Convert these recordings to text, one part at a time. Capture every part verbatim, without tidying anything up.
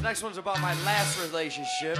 next one's about my last relationship.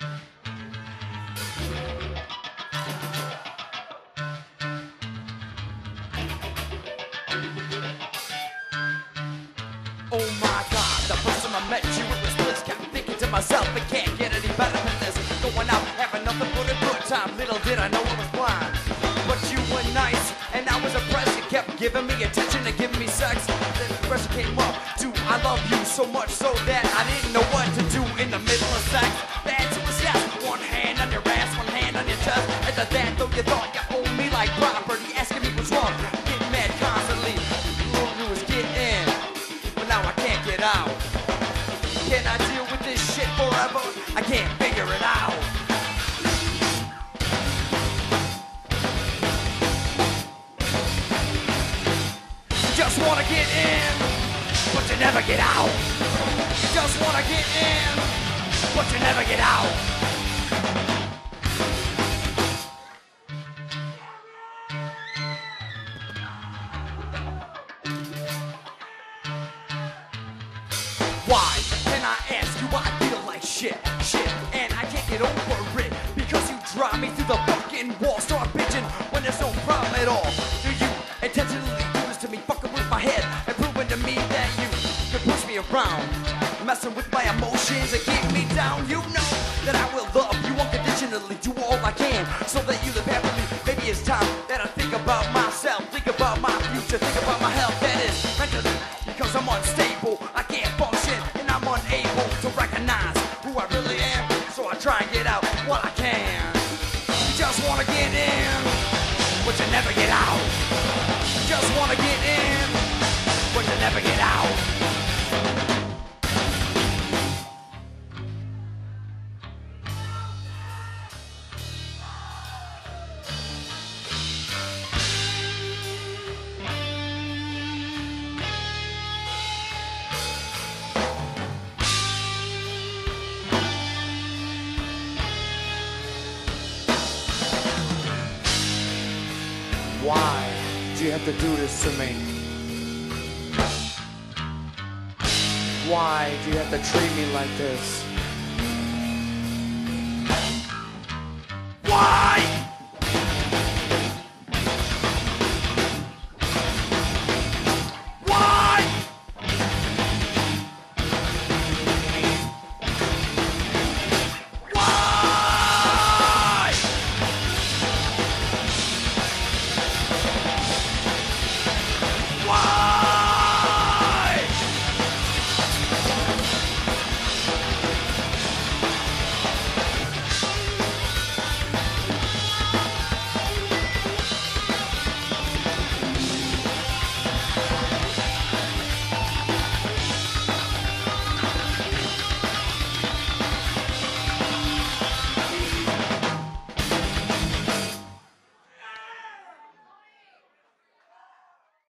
Oh my God, the first time I met you, it was bliss. Kept thinking to myself, it can't get any better than this. Going out, having nothing but a good time. Little did I know I was blind. But you were nice, and I was impressed. You kept giving me attention and giving me sex. Then the question came up to I love you so much so that I didn't know what to do in the middle of sex. Bad to us, yes. One hand on your ass, one hand on your chest. After that, though, you thought you owned me like property. Asking me what's wrong, getting mad constantly. All you was get in, but now I can't get out. Can I deal with this shit forever? I can't figure it out. Just wanna get in, but you never get out. You just wanna get in, but you never get out. Why can I ask you? I feel like shit, shit, and I can't get over it because you drive me through the fucking wall. Start bitching when there's no problem at all. Do you intentionally do this to me, fucking with my head and proving to me that you can push me around, messing with my emotions and keep me down? You know that I will love you unconditionally, do all I can so that you live happily. Maybe it's time that I think about myself, think about my future, think about my health. That is mentally because I'm unstable. I can't function and I'm unable to recognize who I really am. So I try and get out what I can. You just wanna get in, but you never get out. You just wanna get in, but you never get out. Why do you have to do this to me? Why do you have to treat me like this?